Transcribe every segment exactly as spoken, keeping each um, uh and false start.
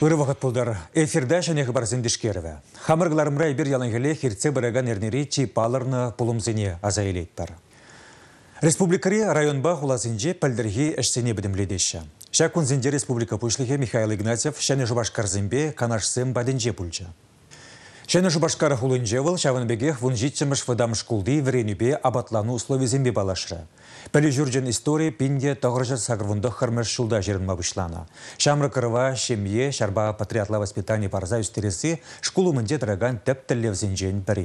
Үрі вақыт бұлдар. Эфирда және ғыбар зендішкеріві. Хамырғыларымра бір ялангеле хирце біріган ернері чипаларны пұлымзене азайлеттар. Республикари районба хулазынже пәлдірге әшсене бідімледеші. Шакун зенде республика пұшлығы Михаил Игнатьев және жұбашқар зімбе канашсым бәдінже пұлжа. Шәне жұбашқары хулынжевыл шавынбегех вұн житчіміш вадамыш кулды віренубе абатлану условия зімбе балашыры. Пәлі жүрген история пинде тоғыржа сағырвынды қырмыш шулда жерінма бұшлана. Шамры кырыва, шемье, шарба патриотла воспитание парза үстересі школу мінде дыраган тәп тіллев зенжен бірі.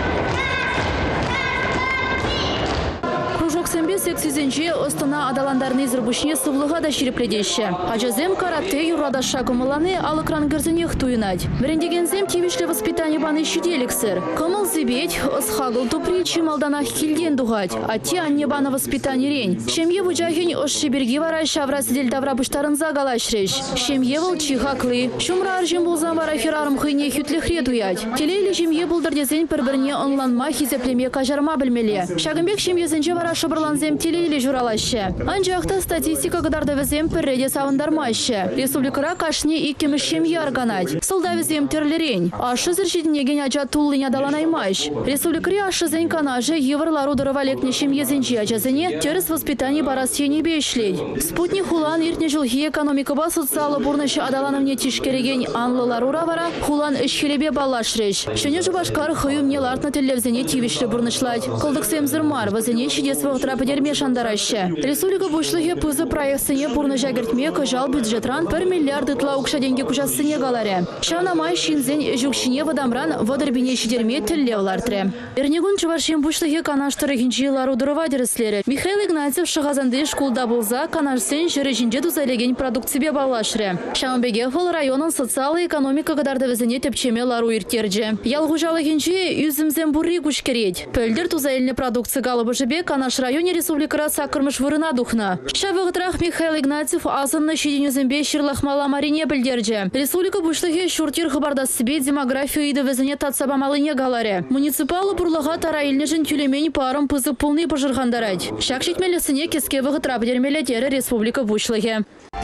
Сексизенче остана адаландарны зырбушне сублыға да шерепледеші. Ажазем карате юрада шагымыланы алыкран гірзінех туйнать. Біріндегензем тевишлі воспитание баны шүделіксір. Кымыл зебет, осхагыл тупри чималданах келден дуғать. Ати анне баны воспитание рень. Шемье вұжахин ош шеберге вара шавра сидель давра бұштарын загалашреш. Шемье выл чихаклы. Шумра аржим болзан вара херарым хыйне хютлехре туять. Телейлі жемье бұлдырдезен бір-біріне онланма хизеплеме кажарма білмеле. Шагымбек шемьезенче вара шабырланзем телейлі журалашы. Анжақта статистика қыдарды візем пірреде савындармашы. Республикара кашне иккеміш шемье арганать. Сылда візем терлерень. Ашы зіршедінеген ажа туллын адаланаймаш. Республикари ашы зен канажы еврлару дырывалекне шемьезенче ажазыне теріс воспитание барасыне бешлей. Спутник хулан иртне жылхи экономикаба социалы бурнышы адаланымне тишкереген анлылару равара хулан ішхелебе балашреш. Шыне жұбашқар хыюмне лартны телевзене тивишлі бурнышлать. Кылдықсем зырмар, вазыне шидес вғытра педерме шандарашы. Республика бұшлығы пызы проектсыне бурны жагертме кыжал бюджетран бір миллиард ытла укша денге кужасыне галаре. Шанамай шинзен жүкшіне вадамран вадырбине шидерме тілле олартыры. Эрнегун чывашен бұшлығы канаштыры хинчиылару дырыва деріслері. Михаил Игнатьев шығазанды шкулда болза канашсен жыры жинже дузайлеген продукцибе балашыры. Шамбеге фол районын социалы экономика қадарды візіне тепчеме лару иртерджі. Ялғужалы хинчи үзімзен бурри күшкерет. Пөлдер тузайліне продукция галыбы жібе канаш районе республикара сакырмыш вырына духна. Шавығытрах Михаил Игнатьев азынны шеденюзімбе шырлахмала марине білдерджі. Республика бұшлығы шуртир хабарда себе демографию иді візіне татсабамалыне галаре. Муниципалы бұрлыға тарайылнежін тюлемень парым пызы пулны пожырғандарад. Шак шетмелесіне кеске вғытра бідермелі тері республика бұшлығы.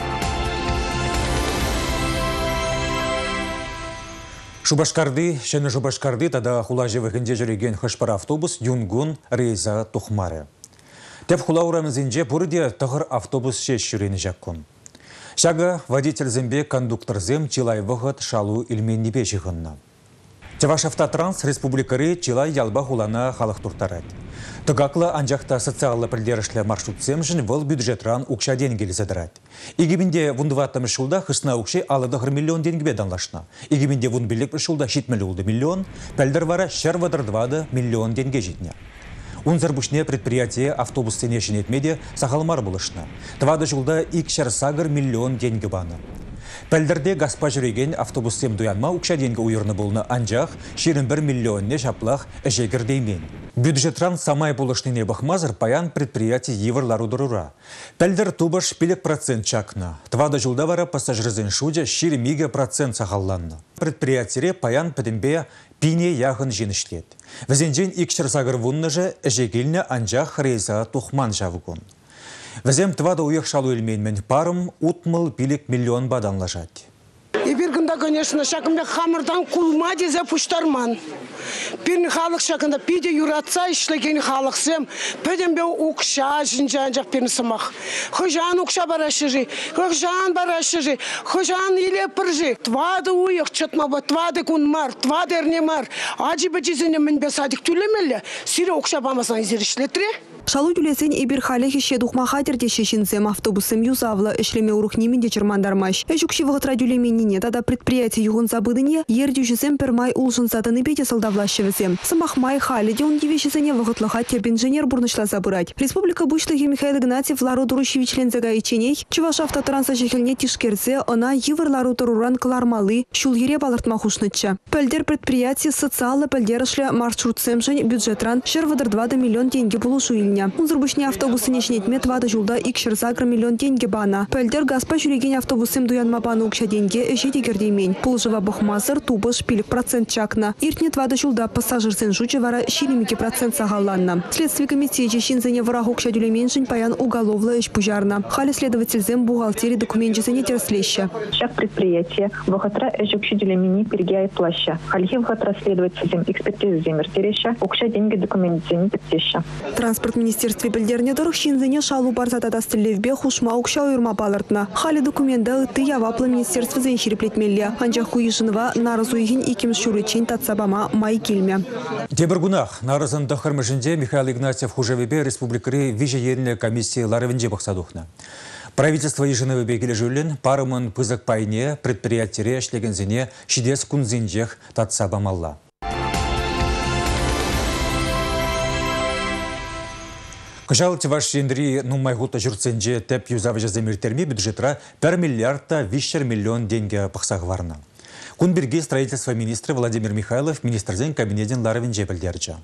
Шубашкарды, шәні Шубашкарды тада хулажы вғынде жүреген хышпар автобус Юнгун рейза тухмары. Теп хулаурамызынже бұрыде тұғыр автобус шеш жүрені жаққын. Шағы водитель зімбе кондуктор зім чилай вғыт шалу илменнебе жығынна. Теваш автотранс республикары чилай ялба хулана халық тұртарад. Тұғақлы анжақта социалы пілдерішлі маршрут земжін выл бюджетран ұқша денгелі задырад. Игібінде вұндываттымы шылда қысына ұқши алыдығыр миллион денгібе данлашна. Игібінде вұн білік шылда шитмелі ұлды миллион, пәлдір вара шәрвадырдвады миллион денге житне. Унзарбушне предприятие автобус сенешін етмеде сақалмар бұлышна. Твады жылда икшар сағыр миллион денгі баны. Пәлдірде гаспа жүреген автобус сем дуянма ұқша денгі ұйырны болны анжақ шерін бір миллионне шаплақ әжегір деймен. Бюджетран самай бұлышныне бақмазыр паян предприятие еврлару дұрура. Пәлдір тубаш пелек процент чакна. Твады жылда вара пассажирзен шуде шері мега процент сақалланны. Предприятире паян пәдімбе пине яғын женішлет. Візенжен икшір сағыр вұнны жа әжегілні анжақ рейза тухман жавығын. Візем твада уйық шалу елменмен парым утмыл пилік миллион бадан лажад. Ибергінда, конечно, шакымда хамырдан кулма дезе пұштарман. Пирні халық шакында пиде юратса ішлеген халықсем, пөдембе ұқша жинжан жақ пирні сымақ. Хыжан ұқша барашыжы, хыжан барашыжы, хыжан иле пыржы. Твады уйық чытмаба, твады күнмар, твады әрнемар. Ажи бәжізіне мінбе садик түлемелі, сире ұқша бамасан изеришлетіре. Шалу юлесен ибир халехи шедух хатирде шешінзем автобусым юзавла ішлеме урух немінде чермандармаш. Эшукши вғытра дюлеменіне тада предприятие юғын забыдыне ердюжізем пермай улшын затыны бете салдавлашевізем. Сымах май халиде он девешізене вғытлыға теп инженер бурнышла забырать. Республика бұшлығы Михаил Игнатьев лару дурушевичлензега иченей, чываш автотранса жехелне тишкерзе, она евр лару туруран клармалы, шул ере балыртма хушныча. Пөлдер предприятие социалы пөлдерішлі маршрутсем жын бюджетран шервадыр двадцать миллион деньги булушу тенне. Унзырбышне автобусы нечнетмет вады жулда икшер загр миллион тенге бана. Пөлдер газпа жүреген автобусым дуянма баны укша денге эше дегердеймен. Пулжыва бұхмазыр тубыш пилік процент чакна. Иртнет вады жулда пассажирсен жучы вара шилимики процент сағаланна. Следствие комитет жешинзене враг укша дюлеменшин паян уголовла эш пужарна. Хали следовательзем бухгалтерии документчизене терслеща. Шаг предприятия вахатра эш укша дюлемени пергия плаща. Хали вахатра следовательзем экспертизы земертереща укша деньги документизене тектеща. Транспорт министерстве білдерне дұрық шинзене шалу барзатада стілевбе хушма укша уйырма балыртна. Хали документа ты яваплы министерство зенширеплетмелле. Анжақ куйышынова нарызуйхин иким шурычин татсабама май килме. Тебіргунах нарызын дұқырмышынде Михаил Игнатьев хужевебе республикари вижееріне комиссии ларывенде бақсадухна. Правительство еженевебе кележулен парымын пызык пайне предприятире эшлегензене шидес кунзинжех татсабамалла. Кыжал Тиваш Шендри нумайгута жүрценже тәп юзавы жаземіртерме бюджетра бір миллиардта вишер миллион деньги пықсағы варна. Кунберге строительство министра Владимир Михайлов министрден кабинетен ларывенже білдерді.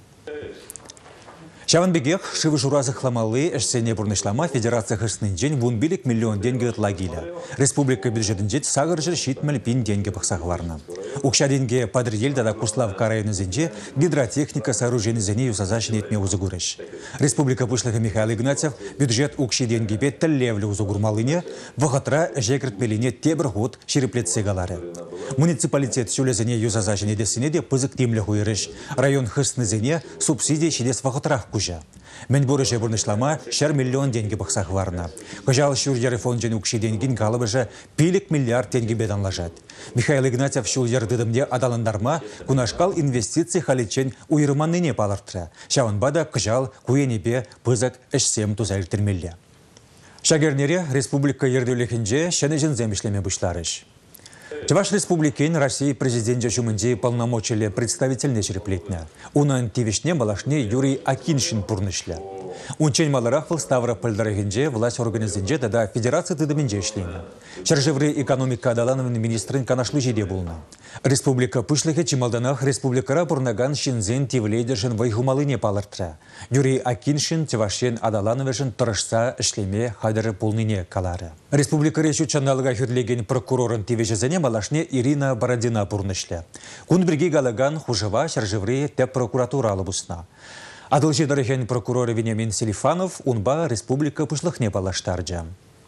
Шаванбегех шывы журазы хламалы әшсене бұрнышлама федерация хырсының жен вунбилік миллион деньги отлагилі. Республика бюджетін жет сағыр жыр шитміл пин деньги пықсағы варна. Укша деньги падыр елдада Куславка районы зенже гидротехника сооружені зене юсазашын етме узыгурыш. Республика пышлығы Михаил Игнатьев бюджет укши деньги бет тәллевлі узыгурмалыне вғытра жекіртмеліне тебір ғуд шереплет сегалары. Муниципалитет сүлезене юсазашын едесіне де пызык темлі хуйырыш. Район хырсны зене субсидия шедес вғытрах кужа. Мен бұрыше бұрнышлама шар миллион деньги бақсақ варна. Қыжал шүрдері фонжен укши денгин қалыбыжа пилік миллиард деньги бедан лажат. Михаил Игнатьев шүлдер дыдымде адаландарма күнашқал инвестиции халичен уйырманныне палыртыра. Шауынбада қыжал куенебе пызык әшсем тузайлтырмелі. Шагернере республика ердеулехінже шәнежін земішлеме бұшларыш. Чуваш республикин России президент жумынде полномочили представительне череплетня. Унан тивишне балашне Юрий Акиншин пурнышля. Унчен маларахвал Ставропольдарыгинже власть организинже тада федерация тыдыминже шлейна. Шаржевры экономика адалановын министрин канашлы жеде булна. Республика пышлыхе чималданах республикара бурнаган шинзен тивлейдержин вайхумалыне палыртра. Юрий Акиншин тивашен адалановышын тұрышса ішлеме хадыры пулныне калары. Республика решу чаналыга хүрлеген прокурорын тивежезене малашне Ирина Бородина пурнышля. Кунберге галаган хужева шаржевры теп прокуратура алыбусна. Адылжи дарыхен прокуроры Вениамин Селифанов унба республика пышлыхне палаштарджа.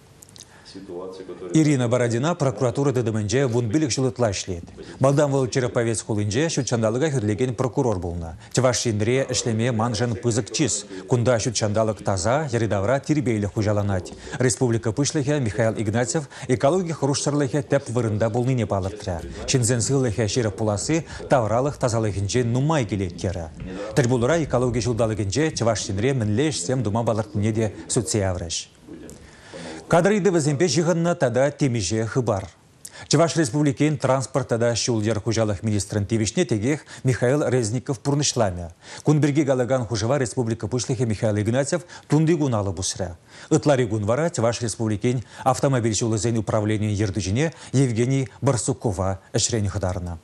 Ирина Бородина прокуратура дедімінже вунбилік жылытла шлет. Балдан вол Череповец хулынже шутчандалыга хүрлеген прокурор болна. Тевашинре эшлеме манжан пызык чиз. Кунда шутчандалык таза, яридавра тирбейлі хужаланать. Республика пышлыхе Михаил Игнатьев экология хруштарлыхе тәп вырында болныне палыртыра. Шинзен сылыхе шеріп пуласы тавралық тазалыхынже нумай келеттері. Тірбулыра экология жылдалыгынже Тевашинре мінлеш сем дума балыртыне де социаврыш. Кадрыйды візімпе жығынна тада темеже хыбар. Чуваш республикин транспортада шулдер хужалых министрын тевишне тегех Михаил Резников пурнышламе. Кунберге галаган хужава республика пышлыхе Михаил Игнатьев тундыгун алы бусра. Ытлари гунвара Чуваш республикин автомобиль шулызен управления ердыжине Евгений Барсукова эшрен хыдарына.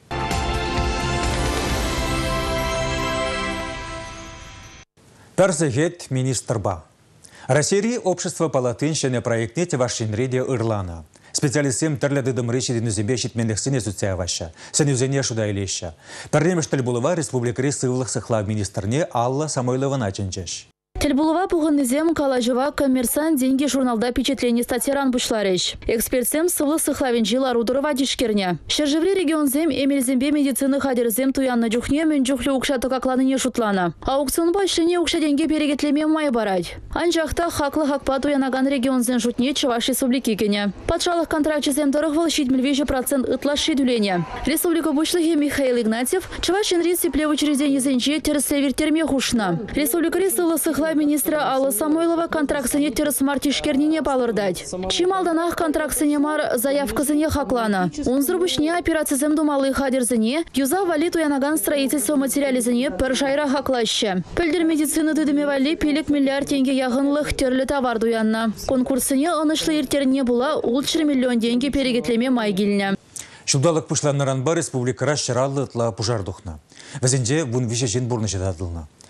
Перзегет министр ба. Россия общество палатын шене проектне Тевашинреде Ирлана. Специалистем терледі дымры шедені зімбе шетменліксіне суцияваша. Сәнюзене шуда елеші. Пәрнеміштіл бұлыва республикари сывлық сықла министрне Алла Самойлова начынчеш. Тельбулова пугыннызем калажыва коммерсант деньги журналда впечатление статьяран бушларыш. Экспертсем сывлы сыхлавин жила рудырова дишкерня. Шержеври регионзем эмельзембе медицины хадерзем туянна джухне мен джухлю укшаты какланыне шутлана. Аукционба ішлене укша деньги перегетлеме май барать. Анжақта хаклы хакпа туянаган регионзем шутне Чуваш республики кене. Патшалық контрактчезем дырығвал шитмельвежі процент ытла шидуление. Республика бушлыхе Михаил Игнатьев Чувашин республе учреждение зенче терслевертерме хушна. Республика сывлы сыхла министра Алла Самойлова контрактсыне терс мартишкернине балырдать. Чималданах контрактсыне мар заявкасыне хаклана. Унзырбышне операцизем думалы хадерзыне, юза вали туянаган строительство материализыне пер жайра хаклаще. Пельдер медицины дыдыме вали пилик миллиард тенге яғынлық терлі товар дуянна. Конкурсыне анышлы иртерне була улчыр миллион деньги перегетлеме майгиліне. Шулдалық пұшланнаран бар республикара шыралы ытла пұжар дұқна. Вәзінде вұн више жен бұрны жедадылна.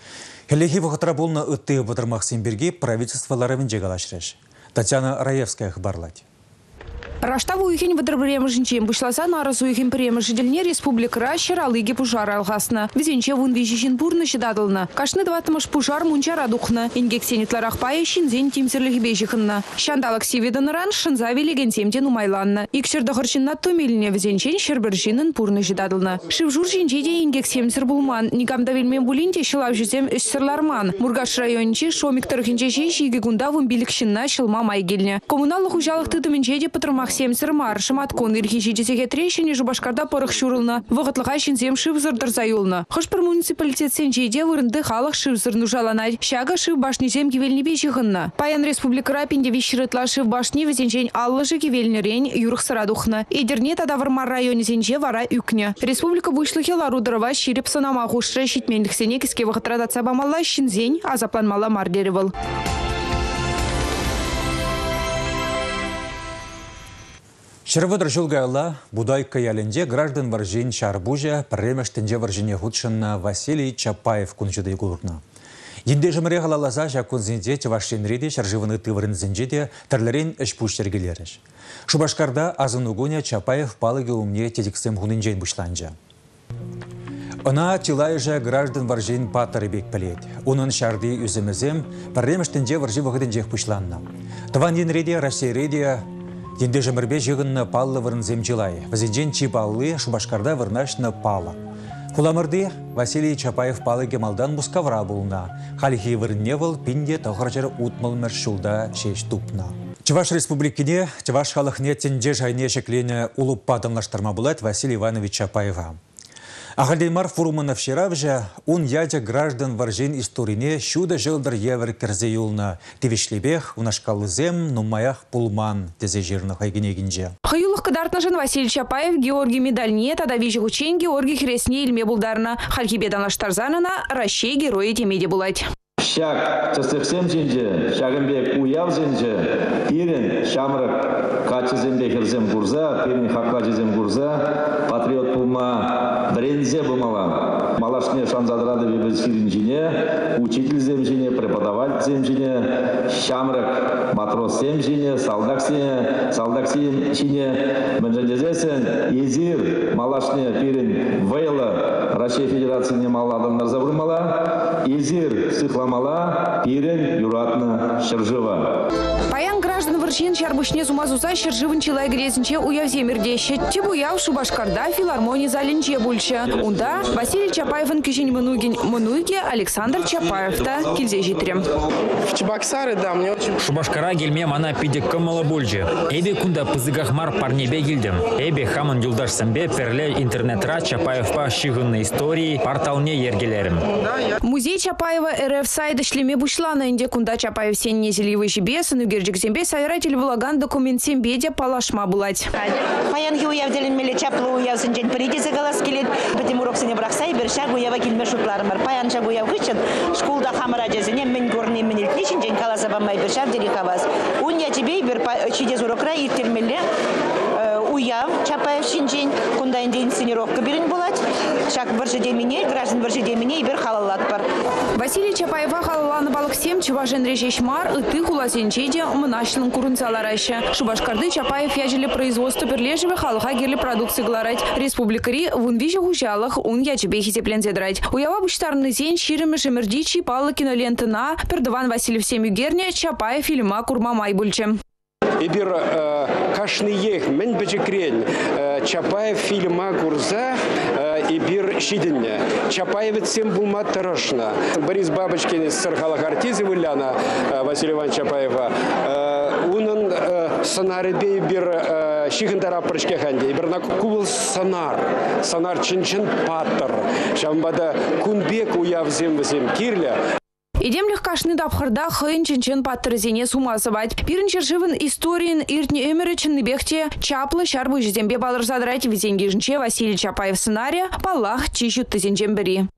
Хелехи вахытра болна ытты бутырмақ сенберге правительстволарымен жегалашреш. Татьяна Раевская хабарлайды. Раштаву уйхен выдробремышінчен бұшласа нарыз уйхен премышыделіне республика ращер алыге пужар алғасына. Візенче вун вежішін бұрны шыдадылны. Кашны дватымыш пужар мұнчар адуқны. Ингексенитлар ақпайы шинзен тимсірлігі бежіқынны. Шандалық севедіныран шынза велеген семтен умайланны. Икшерді ғыршынна төмеліне візенчен шербіржінін бұрны шыдадылны. Шывжур жинчеде ингексемсір бұлман. Никамда велмен бұлінде шылав жүзем үссірларман. Мургаш районче шомиктархинче шейшігі гунда вымбилікшінна шылма майгеліне. Коммуналлық ұжалықты түмінчеде пытырмақ семсір мар, шыматкон ирхи жедесеге трещине Жубашкарда порық шурылны, вғытлыға шинзем шывзырдыр зайылны. Хышпыр муниципалитет сенжейде вырынды халық шывзыр нужаланай, шага шыв башни зем кевелнебе жығынны. Паян республика рапинде вишірытла шыв башни візенжен аллыжы кевелнерен юрық сырадухны. Эдерне тадавырмар районе зенже вара үкне. Республика вышлыхе ларудырова ширіп сынама ғушры шитмендіксене кіске вғытрадатса бамалла шинзен азапланмала мардеревыл. Шырвыдыр жылгайла Будайка ялінде граждан варжин Шарбужа премештінде варжине худшынна Василий Чапаев күнжеді гурна. Енде жымыре қалалаза жақунзінде Чевашенреде шаржывыны тывырынзінде тірлерен үш пұштергелеріш. Шубашкарда азын угоня Чапаев палыге умне тедіксем хунынжен бұшланжа. Она тилайжа граждан варжин патары бек пілет. Оның шарды үзімізем премештінде варжи вағыдынжех бұшланна. Таван енреде Россия Енде жымырбе жығынны паллы вырын земчилай. Вазенжен чипаллы Шубашкарда вырнашны пала. Хуламырды Василий Чапаев палы кемалдан мұскавра болна. Халихи вырынне выл пинде тағыржары утмыл мәршулда шеш тупна. Чуваш республикине, Чуваш халықне тенде жайне шеклене улып падынлаштырма булат Василий Иванович Чапаева. Ағалдеймар форумына вчера вже он ядя граждан варжин историне шуда жылдар евр кірзе юлна. Тевишлебех унашкалызем нумаях пулман тезе жирны хайгенегінже. Хаюлық кыдартнажын Василий Чапаев Георгий медальне тада вежі учен Георгий хресне илме булдарна. Халькибеданлаштарзанына Рашей герои темеде булать. Шак часывсем жинже, шагымбек уяв жинже, ирен шамрак качызембе херзем гурза, пирни хаккачызем гурза, патриот пулма брензе бумала. Малашне шанзадрады бебез хиринжине, учитель земжине, преподаватель земжине, шамрак матрос земжине, солдат земжине, менжендезесен, езир малашне пирин вейла, Россия Федерацияне маладандар забрымала, езир сыхламала, пирен юратна шыржыва. Паян граждан варшин шарбышне зумазуза шыржывын чилай грезінче уяв земірдеші. Тебуяв Шубашкарда филармония залінче бульче. Унда Василий Чапаевын күшін мұнугин мұнуге Александр Чапаев-та келзе житрем. Шубашкара гельме мана пидек кыммалы бульче. Эбе кунда пызыгахмар парнебе гильдем. Эбе хамын юлдаш сэмбе перле интернетра Чапаевпа шигынны истории порталне ергелерім. Музей Чапаева РФ сайда шлеме бушлана инде кунда Чапаев сен незелевый жебесын угерджик зембе сайратель влаган документ сембеде палашма булать. Паян уяв делинмеле чаплы уяв сынжен передезе галас келет. Бітім уроксыне брақсай бір шаг уява келме шутларымыр. Паян шаг уяв күшін школда хамыра жезіне мен көріне менелтнешін жен каласа бамай бір шаг дері хавас. Он я тебе бір чидез урокра иртермеле уяв Чапаев шинжен кунда инде инсценировка берін булать. Шаг біржі деміне, граждан біржі деміне бір халалат бар. Василий Чапаева халаланы балық сем чуважен режешмар ыты хуласенчеде мынашлын курынцалараща. Шубашкарды Чапаев яжели производство берлежевы халыха герли продукции гларать. Республикари вунвижи хужалых он ячебе хитеплензе драть. Уява буштарны зень ширымы шемердичи палы кинолентына пердыван Василий всем югерне Чапаев фильма курма майбульче. Ибир кашны ех мен бежекрен Чапаев фильма гурза ибир шиденне. Чапаев всем булма тарашна. Борис Бабочкин сырхалах артизи выляна Василия Ивановича Чапаева. Унын сценарийде ибир шигындара прышке ханде. Ибир на кубыл сонар. Сонар чин-чин паттыр. Шамбада кунбек уявзем взем кирля. Идемлих кашны дапхарда хын чын-чын паттырзене сумасывать. Пирін чыршывын историян иртне өмірі чынныбехте чаплы шарбы жезембе балыр задрать везенгежінче Василий Чапаев сценария паллах чищут тызенчен бірі.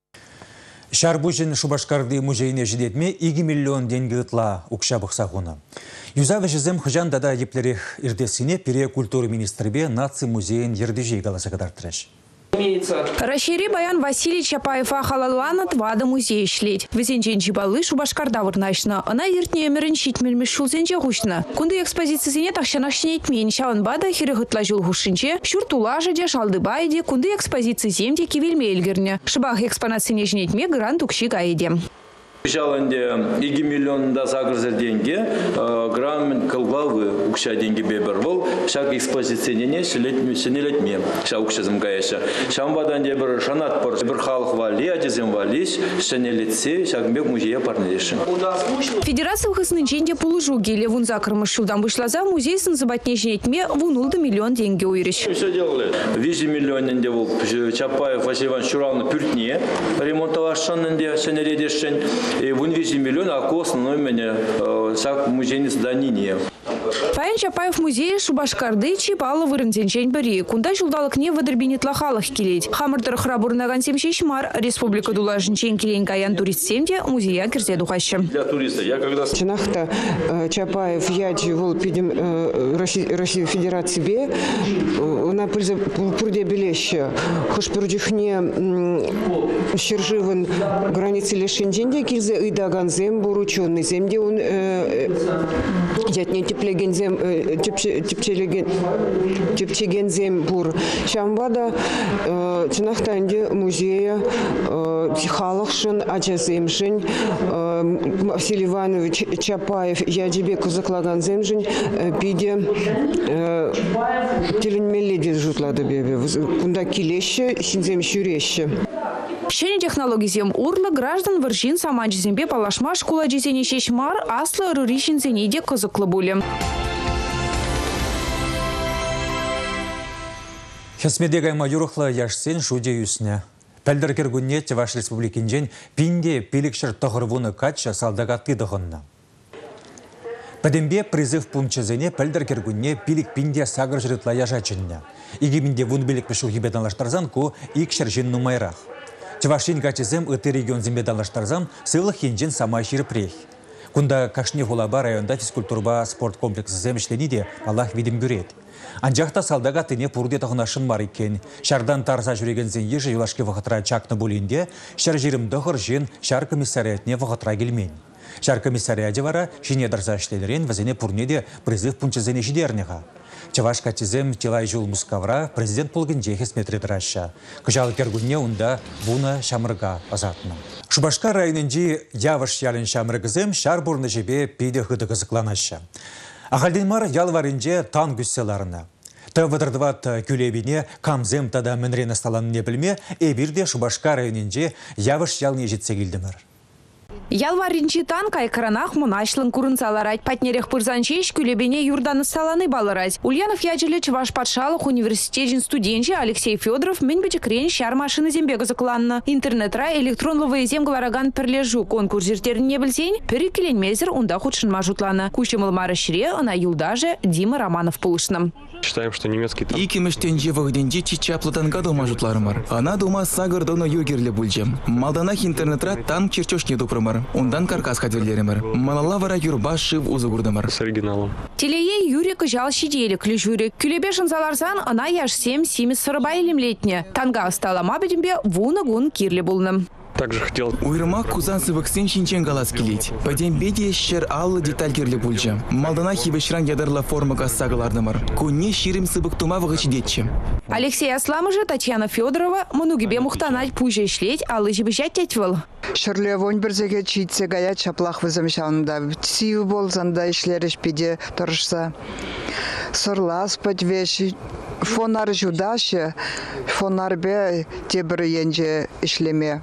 Шарбужин Шубашкарды музейне жидетме иги миллион деньги ытла укшабық сағуны. Юзавы жезем хыжан дада еплерек ирдесіне пере культуры министрбе наци музейн ердежей галаса кадарттырыш. Рашири Баян Василий Чапаева халаланат вада музей шлить. Везенчен чибалы Шубашкарда вырнашна. Она ертне эмерен щитмельми шулзенче гушна. Кунды экспозициясыне такшанашне этмен шаван бада хирыгытла жул гушинче. Шуртулажа де шалды байде кунды экспозиции земде кивельме эльгерне. Шыбах экспонацияне жнетме грант укши гаиде. Жаланде иги миллионда загрузер деньги, грамм кылглавы укша деньги бебер был, шаг экспозиционене шенелетме, ша укшазым гаеша. Шамбадан де бір шанат пор, бір халық вали, адезем валиш, шенелетсе, шагмбек музея парнелешин. Федерация хыснынченде пулужу геле вун закрымыш шулдан вышлаза музей сын забатне жнетме вунулда миллион деньги уйриш. Все делали. Вижи миллионненде был Чапаев Василий Иванович Шуравна пюртне, ремонтовашанненде шенеледешен. И в инвизе миллион, а ко основной меня сак музейный зданий. Паян Чапаев музей Шубашкарды чипала вырынтенчен бери. Кунда жулдалык не выдырбинет лахалых келейд. Хамырдыр храбурнаган семшешмар республика дулажынчен келейн каян турист семде музея кирзе духаща. Для туриста я когда... Чинахта Чапаев яджи вол пидем России Федерации бе. На пользу пурде белеща. Хош пурдихне щерживан границы лишенченде кирзе идаган зем бурученный земде он ятне теплеген зем тепчеген зем бур. Шамбада чинахтанде музея халықшын ачасемшін Василий Иванович Чапаев ядебек заклаган земшін пиде теленмеледе жутлады бебе. Кунда килеще, синзем шюреще. Шене технологий зем урлы граждан выржин саманчы зембе палашма школа жесене шешмар аслы рыришин зенеде кызыклы булем. Хесмедегай майорухла яшсен шуде юсне. Пәлдір кергунне Чуваш республикинжен пинде пилікшір тұғырвуны кача салдагатты дұғынна. Пәдембе призыв пунчызыне пәлдір кергунне пилік пинде сағыр жырытла яжачынна. Игімінде вун білік пішіл гибеданлаштарзан ку икшір жин нумайрақ. Чувашин качызым ыты регион зембеданлаштарзан сылық хенжен самай ширпрех. Кунда кашне хулаба районда физкультурба спорт комплексы земішленіде Аллах видим бүрет. Анжақта салдага тыне пурде тағынашын бар екен. Шардан тарса жүрегензен ежі юлашке вақытра чакны болінде, шар жерім дұғыр жен шар комиссариятне вақытра келмен. Шар комиссарияде вара жіне дарса ішлелерен вазене пурнеде призыв пунчызене жидернеға. Чаваш качызем тилай жул мускавра президент полгенже хесметре дыраща. Кыжал кергунне унда буна шамырга азатны. Шубашкар районынжи явыш ялын шамыргызем шар бурны жебе пейде хыды кызыкланаща. Ахалденмар ялварынже тан гүсселарына. Та вадырдыват күлебине камзем тада мінрені сталан не білме, эбирде Шубашкар районынже явыш ялны жетсе келдімір. Ялваринчи тан кайкаранах мұнашлын курынсаларать. Патнерех пырзанчеш күлебене юрданы саланы балырать. Ульянов яджелі Чуваш патшалық университетін студенче Алексей Федоров мінбечі крен шар машины зембегі закланны. Интернетра электронлывы земгалараган пірлежу конкурс жертерін не білсен, пірі келенмезір онда худшын мажутланы. Кучымыл мары шире, ана юлдаже Дима Романов пулышным. Считаем, что немецкий танк. Икимештен вагденде чичаплатан гаду мажутларымар. Она дома сагырдоно югерлі бульджем. Малданах интернетра танк черчош не дупрымар. Ондан каркас хадверлеремер. Малалавара юрба шив узыгурдымар. С оригиналом. Телее Юрий кыжал шидели клюжури. Күлебешін заларзан, ана яш сем симис сырыбай лемлетне. Танга стала мабедембе вуна гун кирле булным. Также хотел... Уйрма кузан сывыксен шинчен галас келейт. Падем беде шер аллы деталь керлі бульджа. Малдана хибешран ядырла формага сағылардымар. Кунне ширим сыбык тума вғычидетче. Алексей Асламы же Татьяна Федорова мұнугебе мұқтанать пуже шлеть, аллы жібішат тетвіл. Шырле вон бірзеге читсе гая чаплах вызымшанында. Сию болзанда ишлеріш пиде тұрышса. Сорлас подвеші. Фонар жудашы, фонар бе тебір енже ішлеме.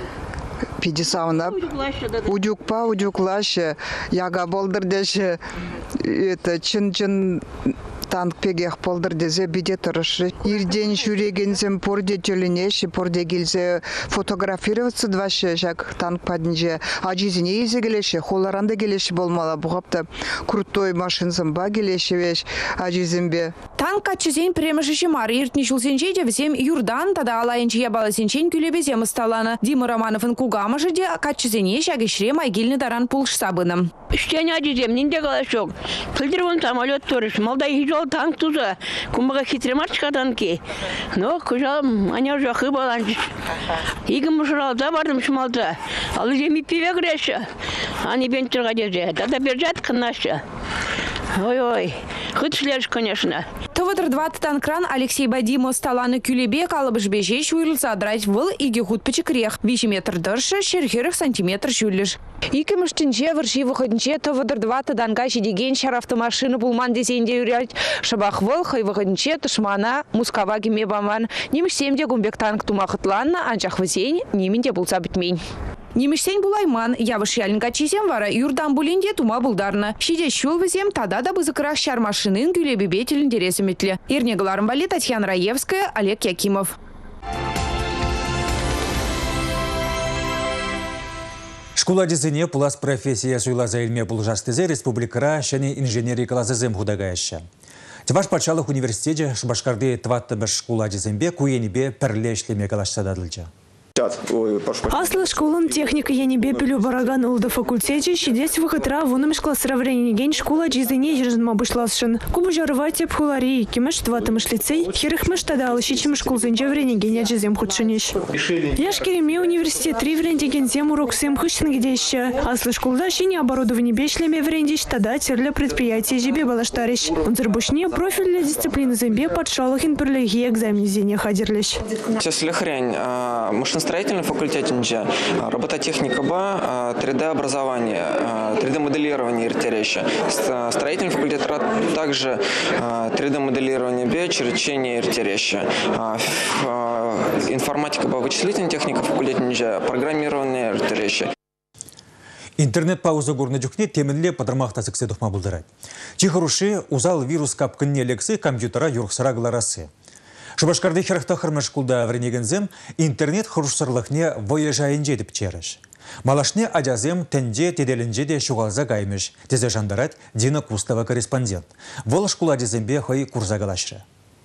Пиде сауна. Удюкпа, удюклашы. Яга болдыр деші. Это чин-чин танк пегех болдыр дезе биде тұрышы. Ирден жүрегензем порде тюленеші, порде келзе фотографироваться двашы, жак танк падынже. Ажизіне езе келеші, холаранда келеші болмала. Бұғапта крутой машинзым ба келеші веш ажизімбе. Танк качызен премешіші мар ертні жылсенче де візем юрдан тада алайынчы ябалысенчен күлебезем ысталаны. Дима Романовын кугамыжы де качызене шагешре майгилны даран пулш сабыным. Үштен адизем, нинде қалашок. Пілдірвон самолет тұрыш, малда ежол танк туза. Кумаға хитремар чықадан ке. Но күжалым, аня жақы баланчыш. Игім мұшыралда бардым шымалда. Алы жемі пиве кіреші. Аны бентірға дезе. Тада бержат қыннашы. Ой-ой, хыдшлеш, конечно. Тывыдыр двадцать танкран Алексей Бадимо сталаны күлебе калыбыш бежеш уйрылса драть выл иге худ пычекрех. Вичи метр дыршы, шерхерых сантиметр жүліш. Икі мүштінче вырши выходнче тывыдыр двадцать танка жидеген шар автомашины булман десенде үряль. Шабах выл хай выходнче тышмана мускава кеме баман. Немішсемде гумбек танк тумахытланна, анчах вызень неменде булса бітмень. Немешсен булайман, явыш ялынға чизем вара юрдан булинде тума булдарны. Шиде шул візем тада да бызыкырах шар машинын күлебебе теліндересі метлі. Ернегаларым бали Татьяна Раевская, Олег Якимов. Школа дизайне пулас профессия суйла заилме булжастызе республикара шәне инженерия классызем худагайшы. Тиваш патшалық университете Шубашкарды тваттымыш школа дизайнбе куенебе пірлешлеме калашсададылча. Аслы школын техника янебе пілу бараган улды факультете шидес выхытра вунымыш классыра вренеген школа джизыне ежінма бұшласшын. Кубы жарыва теп хулари, кемеш тватымыш лицей, херыхмыш тада алышичимыш кулзынче вренеген яджизем худшынеш. Яш кереме университет три врендеген зем урок сем хыщын гедеща. Аслы школда шини оборудование бешлеме врендиш тада терлі предприятие жебе балаштарищ. Унзырбушне профильная дисциплина зембе подшалахин перлеги экзамен зене хадерлищ. Сейчас лихрень, строительный факультет, робототехника Б, три дэ образование, три дэ моделирование иртереща. Строительный факультет также три дэ моделирование Б, черчение иртереща. Информатика Б, вычислительная техника факультет, программирование иртереща. Интернет-пауза горны жүкне темінле падырмақта сіксе дұқма бұлдырай. Чехаруши узал вирус капкынне лексы компьютера юрықсыра гларасы. Шубашкарды херахта хырмыш кулда вренегензем интернет хұрушсырлықне воежайын жетіп черіш. Малашне адязем тенде теделінже де шуғалза гаймыш. Тезе жандарат Дина Кустова корреспондент. Вол шкула дезембе хой курзагалашры.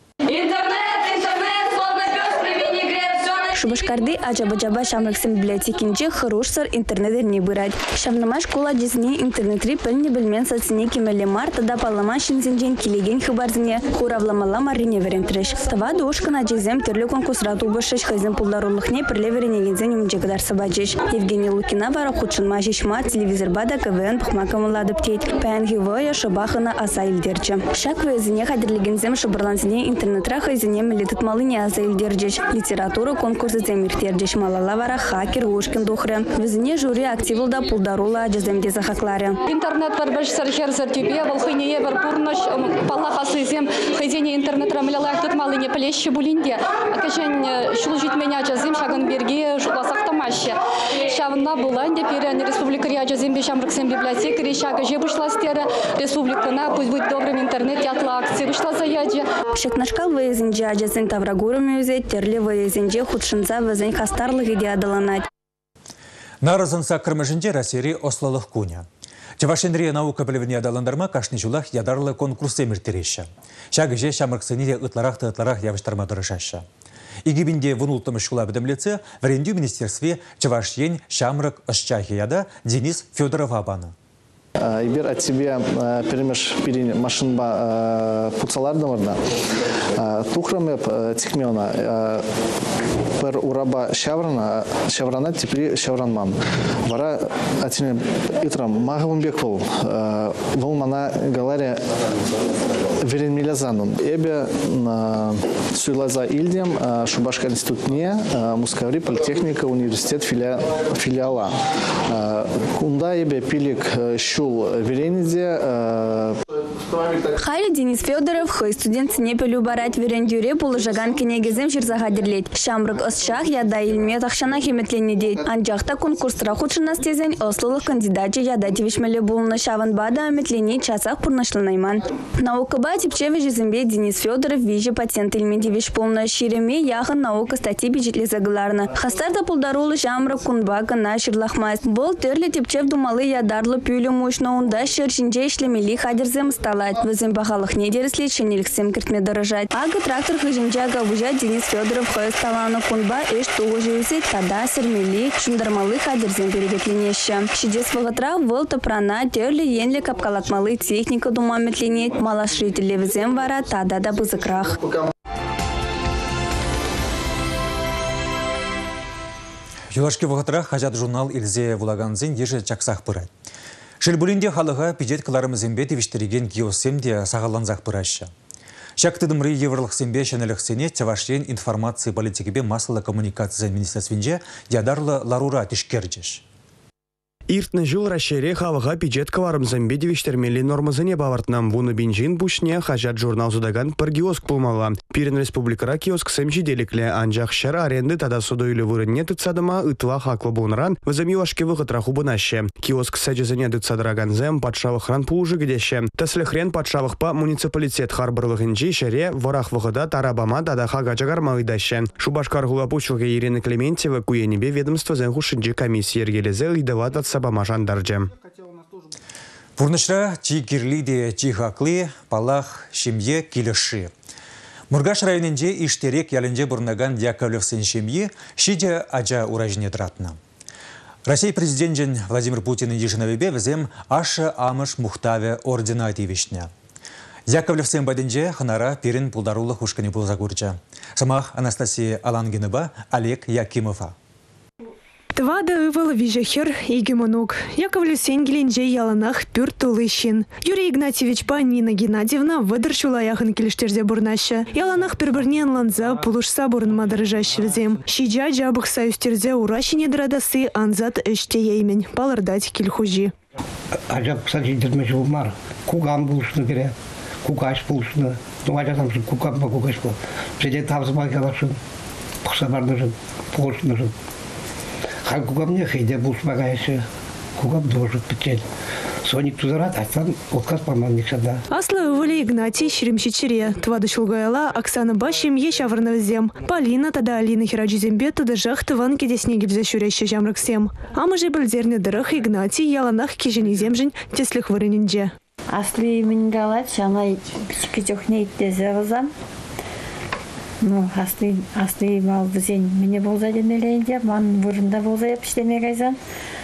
Шубашкарды аджаба-джаба шамрыксын библиотекинче хырушсыр интернеттерне бырать. Шамнама школа дизне интернетри пыльне білмен соцсене кемеле марта да палама шинзенжен килеген хыбарзіне хуравламала марине верентреш. Тава дошкана джезем терлі конкурсра тубышыш хайзен пулдарулықне пірле веренегензен умджегдар сабаджеш. Евгений Лукина вара худшынма жешма телевизорбада КВН пахмакамыла птеть. Пәнгі воя шабахына аса илдерчі. Шак везіне хадерлегензем шабырланзіне интернетра хайзене мелетит малыне аса илдерчеш. Литература конкурс Земиртердеш малалавара хакер ушкин духры. Везне жюри активылда пулдарула джеземде захакларе. Интернет барбаш сархер сартюбе, волхыне ебер пурнош, паллахасы зем, хайзене интернет рамлялах тут малыне плещи булинде. Акачен шулжит меня джезем шаганберге шуласах тамаще. Шавна буланде перен республикария джезембе шамрыксем библиотекари шага жебушластера республикана пусть будет добрым интернет ятла акции вышла заяджи. Шекнашкал выезенже аджезен таврагурами үзет терли выезенже худшин за вазень хастарлық иде адаланать. Наразынса кірмішінде Расери ослалық куня. Чевашенрия наука білівіне адаландарма кашны жулах ядарлы конкурсы міртереші. Шагыже шамырксыне де ытларақты ытларақ явыштарма дұрышашы. Игибінде вұнултымы шула бідімлеці вренду министерстве Чевашен шамрык ышчахияда Денис Федоров абаны. Ибер от себя перемеш перин машинба пуцаларда варда. Тухраме тихмена пер ураба шаврана шаврана теперь шавранмам. Вара атине итрам магавун беквол. Волмана галария верен милязанун. Эбе суйлаза ильдем Шубашка институтне Мускаври политехника университет филиала. Кунда эбе пилик щу верениде. Хайли Денис Федоров, хой студент не полюбарать верендюре полужаган кенегезем ширзагадерлет. Шамрык осшах яда илме тахшана химетлени дейт. Анжахта конкурсра худшына стезен ослылық кандидатчы яда тивишмеле булны шаванбада аметлени часах пурнашланайман. Наука ба типчеве жезембе Денис Федоров вижи патент илме тивиш полна ширеме яхын наука статьи бюджетле загларна. Хастарда пулдарулы шамрык кунбака на ширлахмайс. Бол терли типчев думалы ядарлы пюлю мощно унда ширшинже ишлемели хадерзем стала пулать. Вызем бахалых не дересли, ченеликсем кертме дорожать. Ага трактор хыжинчага вужать Денис Федоров хост талану кунба эш тугу живзет тада сермели шундармалы хадерзем перебетленеща. Шидес вагатра волта прана терли енли капкалатмалы техника думаметленет малашрители вызем вара тада да бызыкрах. Юлашки вағытыра хажат журнал Илзе Вулаганзин ежі чаксақ бұрай. Шелбулинде халыға пиджет кыларымызен бетевіштереген геосемде сағаланзақ бұрашы. Шактыдымры еврлық сембе шәнеліксене тевашлен информации политикебе масылы коммуникация министерственже ядарлы ларура тишкерджеш. Иртны жыл рашере халыға пиджет каларымзен бетевіштермелі нормазыне бавартнам вуны бенжин бушне хажат журнал зудаган пір киоск пулмала. Пирен республикара киоск сэмжиделіклі анжақ шар аренды тада судойлы вырынне тыцадыма ытла хаклы бунран вызамилашке вғытраху бұнаще. Киоск сәжізіне тыцадыраганзем патшавықран пулжы гедеше. Тәсліхрен патшавықпа муниципалитет харбырлығынжи шере ворах вғыда тарабама тада хагачагарма ыдаще. Шубашкар гулапучылға Ирина Клементьева куенебе ведомство зәнхушынжи комиссия ергелезе ыдават от сабама жандарджем. Пурнышра чи кирлиде чи хаклы палах шемье килеши. Мургаш районенде иштерек яленде бурнаган Яковлевсен шемье шиде аджа уражне тратна. Россия президентен Владимир Путин ежиновебе візем ашы амыш мухтаве ордена ативишня. Яковлевсен баденже ханара пирин пулдарулы хушкани пулзагурча. Самах Анастасия Алангинова, Олег Якимова. Твада ывал вижахер игемонук. Яковлевсен геленже яланах пюр тулыщин. Юрий Игнатьевич па Нина Геннадьевна выдырчула яхын келештерде бурнаща. Яланах пербернен ланза пулушса бурн мадарыжащевзем. Шиджа жабых союзтерзе уращине драдасы анзат эште еймен. Палардать кельхужи. Ажаб, кстати, интермеши умар. Кугам булшны бере. Кукаш булшны. Ну, ажатам шу кукам ба кукаш ба. Пседе тавзма калашын. Пухсабарнышын. Пулшнышын. Хан кугам не хейде булшмагайшы. Кугам должен печель. Соник тузарат, астан отказ паман никшада. Аслы ывали Игнатий шеремщичере. Твады шулгаяла Оксана Башим ешаврновзем. Полина тада Алина Хираджизембе тада жах тыван кеде снеги бзе шуряще жамраксем. Амы же бельдерне дырых Игнатий яланах кежени земжин теслих вырынинже. Асли мингалат, шамай кичохнейт дезевазам. Ну, асли асли мал бзен мне болзаден элейде, ман вырында болзаяп иштеме кайзан.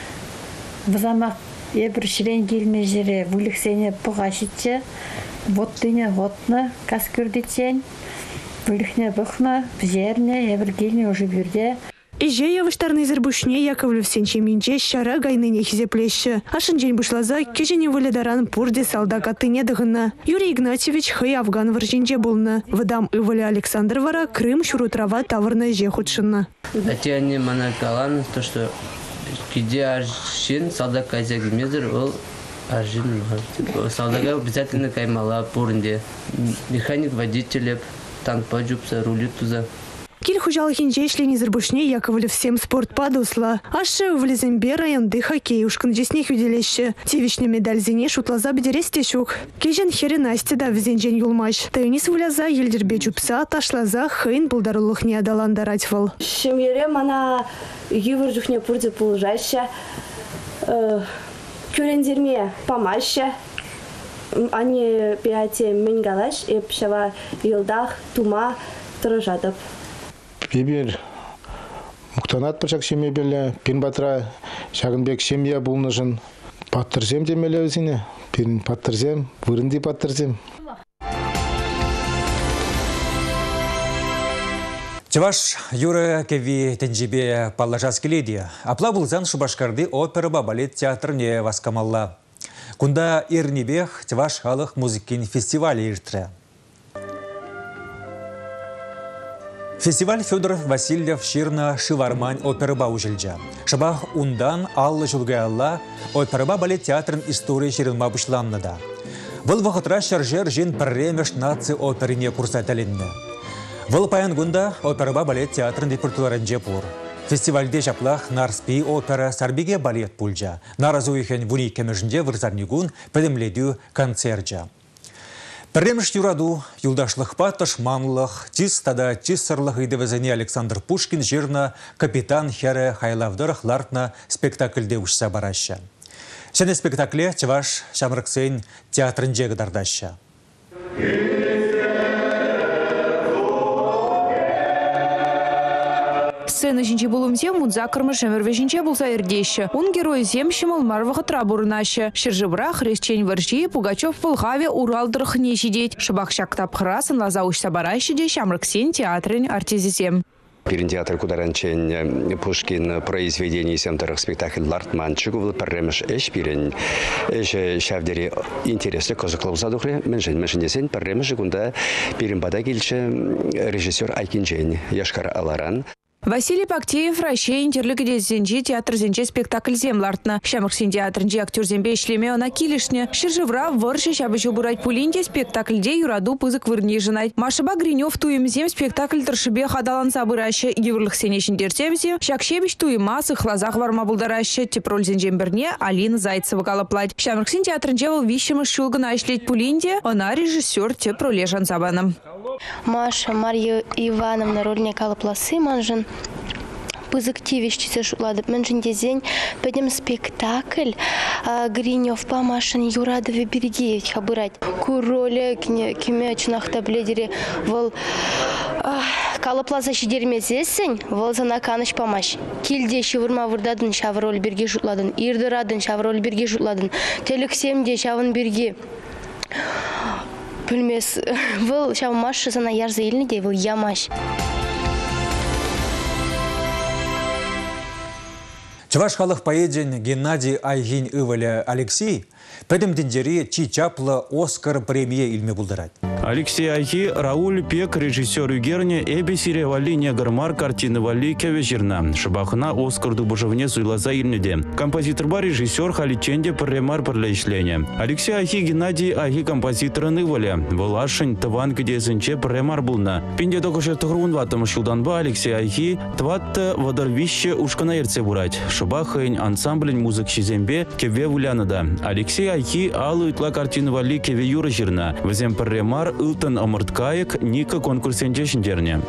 Бзамак ебір ширен келме жере вылықсене пұғашытчы, воттыне вотны кас көрдетсен, вылықне бұқны, бзерне ебір келме уже бюрде. Иже явыштарный зербушне Яковлевсен чеминче шара гайныне хизеплещі. Ашын жен бұшлаза кежене выледаран пурде салдака тыне дығына. Юрий Игнатьевич хый Афган варжинже болны. Выдам ывылы Александр вара Крым шурутрава тавырна же худшынна. Атяне мана калан, то что киде аршин салдак кайзак мезер ол аршин. Салдага обязательно каймала пурнде. Механик, водитель, танк поджупса, рулит туза. Киль хужалхинже шлени зербушне Яковлевсем спорт падусла. Ашы влезембе районды хоккей ушкан жесних юделеще. Тивичне медаль зене шутлаза бедересте шук. Кежен хере Насте да везенжен юлмаш. Тайнис вляза елдербе жупса ташлаза хейн булдарулых не адаландарать вал. Шемьере мана ювер жухне пурде пулжаща. Кюрензерме помаща. Они пяте менгалаш и пшава елдах тума тражадап. Бибер муктанат пачак семья беле, пин батра шагынбек семья булнышын паттырзем демеле өзіне, пин паттырзем, вырынды паттырзем. Чаваш Юра Кеви Тенджибе паллажас келеди. Апла булзан Шубашкарды опера балет театрне васкамалла. Кунда ирнибех Чаваш халық музыкин фестивале иртре. Фестиваль Федор Васильев Ширна Шивармань операба ужильджа. Шабах ундан аллы жылгайалла операба балет театрын история ширилма бушламнада. Выл вақытра шаржер жин пірремеш наци оперине курсаталинне. Выл паян гунда операба балет театрын репертуарынже пур. Фестивальде жаплах Нарспи опера Сарбиге балет пульджа. Наразуихен вуни кемежінде вырзарнигун пәдімледю концерджа. Пірремеш юраду, юлдашлық патыш манлық, тис тада тиссарлық идевезене Александр Пушкин жерна капитан хәрі хайлавдырық лартна спектакльде ұшса бараща. Сене спектакле Чаваш Шамрыксен театрынже гыдардаща. Сцена жинче булымзе мудза кырмыш әмірве жинче булса ердеші. Он герой земші малмарвығы трабурынашы. Шыржыбыра хрещень варжи Пугачев пылғаве Уралдырық не жидеть. Шыбақшак тапқырасын лаза ұшса барайшы де Шамрыксен театрын артезисем. Пирин театр кударанчен Пушкин произведений семтерых спектакль Лартманчик был парремеш эш пирин эш шавдери интересы козыклау задухре менжен менженесен парремеш гунда пирин бада келче режиссер Айкинжен Яшкар Аларан. Василий Пактеев Рашей интерлюк дезенжи театр зенже спектакль землартна. Шамрыксен театрынже актер зембе ишлеме она килишне. Шыржывра варши шабыжу бурать пулинде спектакль де юраду пызык вырни женать. Машаба Гринев туем зем спектакль торшибе хадалан сабыраще. Гиврлых сенешин дертемзе. Шакшебич туема сых лазах варма булдараще. Тепроль зенжем берне Алина Зайцева галаплать. Шамрыксен театрынже вал вищема шулгана ишлеть пулинде. Она режиссер тепроле жансабаном. Маша Марья Ивановна рольня калапласы манжен. Пызыктивищице шутладып менжендезень пойдем спектакль Гринев по Машин Юрадове Бергеевич хабырать. Куроля кемячнах табледере вол калапласа шидермезесень вол занаканыш помаш. Килде шевырма вырдадын шавроль берге шутладын. Ирдырадын шавроль берге шутладын. Телексемде шавын берге. Пülмес вол шав Маша зана ярза илниде вол ямаш. Чаваш халық поэден Геннадий Айгин Иваля Алексей пәдім дендері Чичаплы Оскар премия илме бұлдырады. Алексей Айги Рауль Пек режиссер Югерне эбе сериавали негрмар картины вали кевежирна. Шабахына Оскар дубожевне суйлаза илнеде. Композитор бар режиссер халиченде премар перлешление. Алексей Айги Геннадий Айги композиторын Иваля. Волашын таван кедесенче премар булна. Пинде токоше тұғырун ватым шылданба Алексей Айги тватты вадарвище ушкана ерце бурать. Шабахын ансамблень музык шизембе кеве вулянада. Алексей Айги алу итла картины вали кеве юра жирна. Везем премар Илтон Амырткаек Ника конкурсенде шиндерне.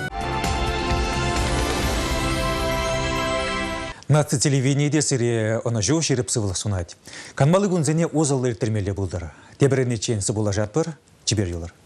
На телевидении сире она жо шереп сывылы сунать. Канмалы гунзене озалы термеле булдыр. Теберенечен сыбула жатпыр, чибер юлар.